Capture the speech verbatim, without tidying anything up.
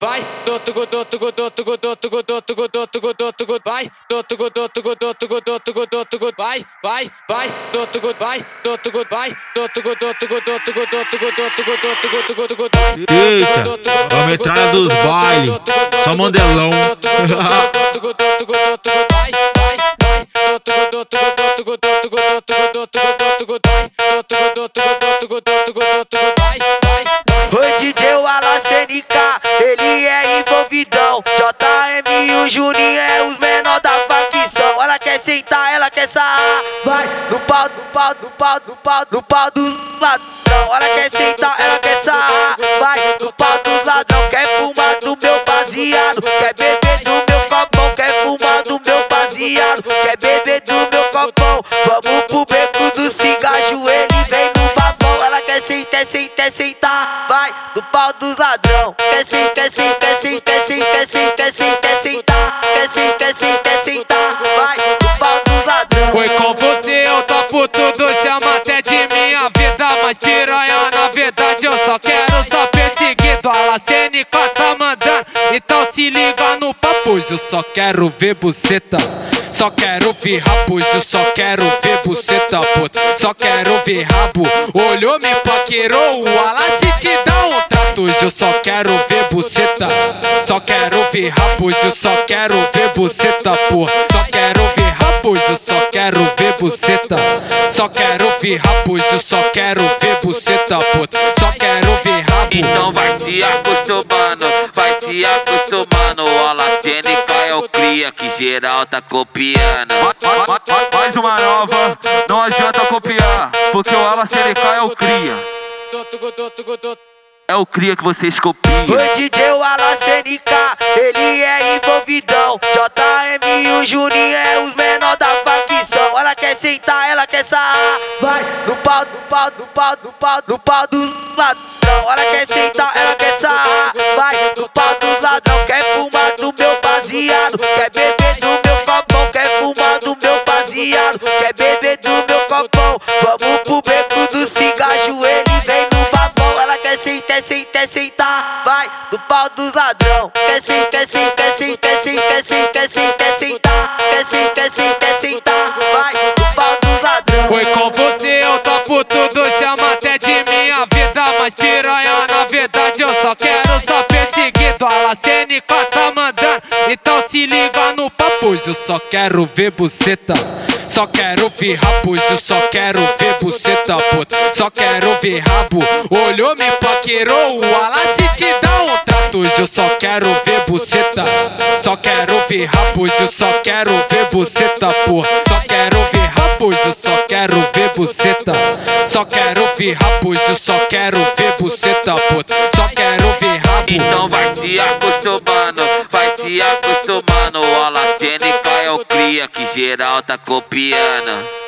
vai, do tugu do tugu do tugu do tugu do tugu do tugu do tugu vai, do tugu do tugu do tugu do tugu do tugu vai, vai, vai, do tugu vai, do tugu vai, do tugu do tugu do tugu do tugu do tugu do tugu tugu tugu vai. Eita, a metralha dos bailes, só mandelão. Oi D J Wallace N K, ele é envolvidão. J M e o Juninho é os menor da facção. Ela quer sentar, ela quer sarrar. Vai no pau, no pau, no pau, no pau, no pau dos ladrão. Ela quer sentar, ela quer sarrar. Vai no pau dos ladrão. Quer fumar do meu baseado, quer beber do meu copão. Quer fumar do meu baseado, quer beber do meu copão. Vamos pro beco do cigarro, ele vem no babão. Ela quer sentar, sentar, sentar. Vai no pau dos ladrão. Quer sentar, quer sentar, sentar, sentar, sentar, sentar, sentar. Quer sentar, sentar, sentar. Vai no pau dos ladrão. Foi com você, eu topo tudo, chama até de minha vida. Mas piranha, na verdade eu só quero só perseguido. A Lacenica tá mandando, então se liga no papo. Eu só quero ver buceta, só quero ver rabo. Eu só quero ver buceta, puta. Só quero ver rabo. Olhou, me paquerou, o Wallace te dá um trato. Eu só quero ver buceta, só quero ver rabo. Eu só quero ver buceta, porra. Só quero ver rabo. Eu só quero ver buceta, só quero ver rabo. Eu só quero ver buceta, puta. Só quero ver rabo. Então vai se acostumando, vai se acostumando. O Wallace N K é o cria que geral tá copiando. Mais uma nova, não adianta copiar, porque o Wallace N K é o cria. É o cria que vocês copiam. Oi D J Wallace N K, ele é envolvidão. J M e o Juninho é os menor da facção. Ela quer sentar, ela quer sarrar. Vai no pau, no pau, no pau, no pau, no pau dos ladrão. Ela quer sentar, ela quer sarrar. Vai no pau dos ladrão. Quer fumar do meu baseado, quer beber do meu copão. Quer fumar do meu baseado, quer beber do meu copão. Vamos pro beco do cigarro, ele vem no babão. Ela quer sentar, sentar, sentar. Vai no pau dos ladrão. Quer sentar, sentar, sentar, sentar, sentar, sentar, sentar. Quer sentar, sentar, sentar. Vai no pau dos ladrão. Foi com você, eu topo tudo, chama até de minha vida. Mas piranha, na verdade eu só quero só perseguido. A Lacenica tá mandando, então se liga no papo. Eu só quero ver buceta, só quero ver rabo. Eu só quero ver buceta, puta. Só quero ver rabo. Olhou, me paquerou, o Wallace te dá um trato. Eu só quero ver buceta, só quero ver rabo. Eu só quero ver buceta, porra. Só quero ver rabo. Eu só quero ver buceta, só quero ver rabo. Eu só quero ver buceta, puta. Só quero ver rabo. Então vai se acostumando, vai se acostumando. O Wallace N K é o cria que geral tá copiando.